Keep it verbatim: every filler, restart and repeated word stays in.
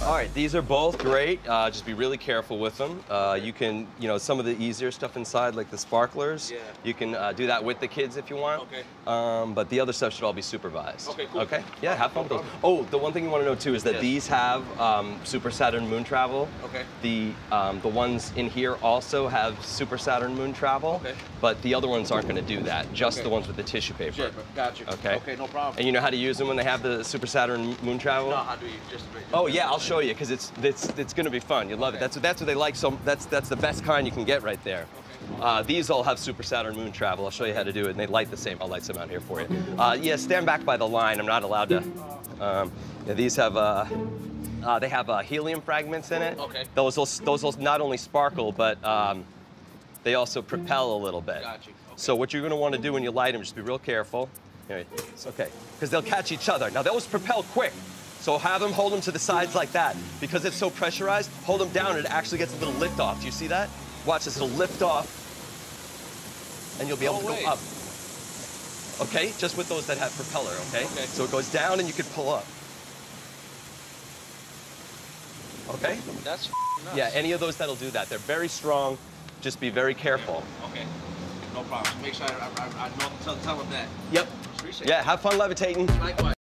All right, these are both great. Uh, just be really careful with them. Uh, you can, you know, some of the easier stuff inside, like the sparklers, yeah. you can uh, do that with the kids if you want. Okay. Um, but the other stuff should all be supervised. Okay, cool. Okay? Yeah, have fun with those. Oh, the one thing you want to know too is that Yes. these have um, Super Saturn Moon Travel. Okay. The um, the ones in here also have Super Saturn Moon Travel. Okay. But the other ones aren't going to do that. Just Okay. the ones with the tissue paper. Sure, got you. Okay. Okay, no problem. And you know how to use them when they have the Super Saturn Moon Travel? No, how do you just? Oh yeah, I'll show you because it's it's it's gonna be fun. You love Okay. it. That's what that's what they like. So that's that's the best kind you can get right there. Okay. Uh, these all have Super Saturn Moon Travel. I'll show you how to do it, and they light the same. I'll light some out here for you. Uh, yeah, stand back by the line. I'm not allowed to. Um, yeah, these have uh, uh, they have uh, helium fragments in it. Okay. Those will those will not only sparkle, but um, they also propel a little bit. Got you. Okay. So what you're gonna want to do when you light them, just be real careful. Here, it's okay, because they'll catch each other. Now those propel quick. So have them hold them to the sides like that. Because it's so pressurized, hold them down and it actually gets a little lift off. Do you see that? Watch this, it'll lift off and you'll be able No to way. go up. Okay, just with those that have propeller, okay? Okay. So it goes down and you can pull up. Okay? That's nuts. Yeah, any of those that'll do that. They're very strong, just be very careful. Okay, no problem. Make sure I, I, I, I know, tell, tell them that. Yep. Appreciate Yeah, have fun levitating. it. Likewise.